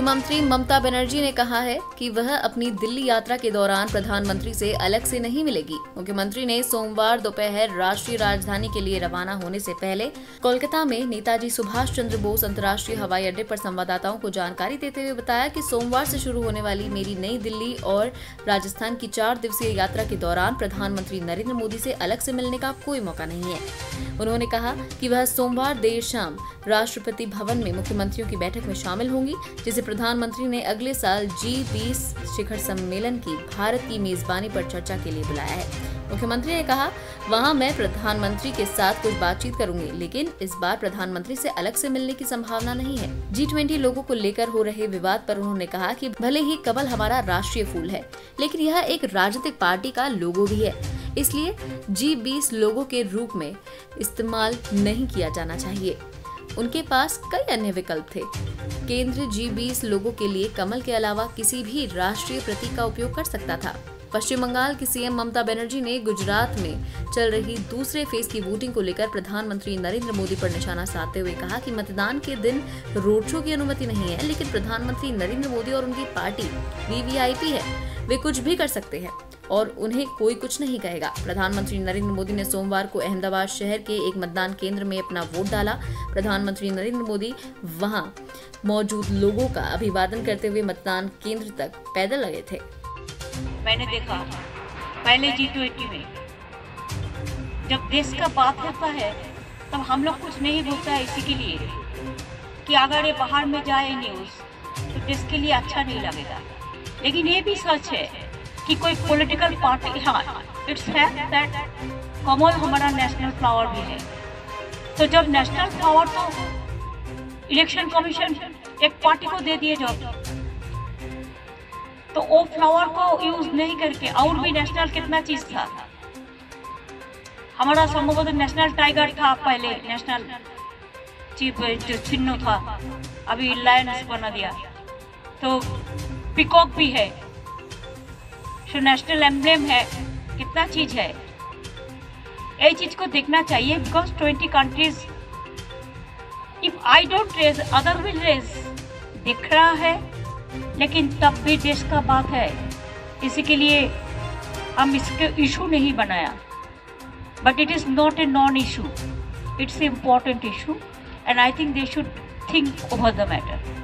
मुख्यमंत्री ममता बनर्जी ने कहा है कि वह अपनी दिल्ली यात्रा के दौरान प्रधानमंत्री से अलग से नहीं मिलेगी। मुख्यमंत्री ने सोमवार दोपहर राष्ट्रीय राजधानी के लिए रवाना होने से पहले कोलकाता में नेताजी सुभाष चंद्र बोस अंतर्राष्ट्रीय हवाई अड्डे पर संवाददाताओं को जानकारी देते हुए बताया कि सोमवार से शुरू होने वाली मेरी नई दिल्ली और राजस्थान की 4 दिवसीय यात्रा के दौरान प्रधानमंत्री नरेंद्र मोदी से अलग से मिलने का कोई मौका नहीं है। उन्होंने कहा कि वह सोमवार देर शाम राष्ट्रपति भवन में मुख्यमंत्रियों की बैठक में शामिल होंगी, जिसे प्रधानमंत्री ने अगले साल G20 शिखर सम्मेलन की भारत की मेजबानी पर चर्चा के लिए बुलाया है। मुख्यमंत्री ने कहा, वहां मैं प्रधानमंत्री के साथ कुछ बातचीत करूंगी, लेकिन इस बार प्रधानमंत्री से अलग से मिलने की संभावना नहीं है। G20 लोगों को लेकर हो रहे विवाद पर उन्होंने कहा कि भले ही कमल हमारा राष्ट्रीय फूल है, लेकिन यह एक राजनीतिक पार्टी का लोगो भी है, इसलिए G20 लोगों के रूप में इस्तेमाल नहीं किया जाना चाहिए। उनके पास कई अन्य विकल्प थे। केंद्र G20 लोगों के लिए कमल के अलावा किसी भी राष्ट्रीय प्रतीक का उपयोग कर सकता था। पश्चिम बंगाल की सीएम ममता बनर्जी ने गुजरात में चल रही दूसरे फेज की वोटिंग को लेकर प्रधानमंत्री नरेंद्र मोदी पर निशाना साधते हुए कहा कि मतदान के दिन रोड शो की अनुमति नहीं है, लेकिन प्रधानमंत्री नरेंद्र मोदी और उनकी पार्टी VVIP है, वे कुछ भी कर सकते हैं और उन्हें कोई कुछ नहीं कहेगा। प्रधानमंत्री नरेंद्र मोदी ने सोमवार को अहमदाबाद शहर के एक मतदान केंद्र में अपना वोट डाला। प्रधानमंत्री नरेंद्र मोदी वहां मौजूद लोगों का अभिवादन करते हुए मतदान केंद्र तक पैदल लगे थे। मैंने देखा पहले G20 में जब देश का बात होता है तब हम लोग कुछ नहीं बोलता है, इसी के लिए कि अगर ये बाहर में जाए न्यूज़ तो देश के लिए अच्छा नहीं लगेगा। लेकिन ये भी सच है कि कोई पॉलिटिकल पार्टी, हाँ इट्स फैक्ट दैट कमल हमारा नेशनल फ्लावर भी है। तो जब नेशनल फ्लावर तो इलेक्शन कमीशन एक पार्टी को दे दिए जब, तो वो फ्लावर को यूज नहीं करके और भी नेशनल कितना चीज था। हमारा संभवतः नेशनल टाइगर था पहले, नेशनल चीफ जो चिन्ह था, अभी लायंस बना दिया, तो पिकॉक भी है, जो नेशनल एम्ब्लेम है, कितना चीज है। ये चीज को देखना चाहिए because 20 countries, if I don't raise other will raise, दिख रहा है लेकिन तब भी देश का बात है, इसी के लिए हम इसके इशू नहीं बनाया। But it is not a non issue, it's important issue and I think they should think over the matter.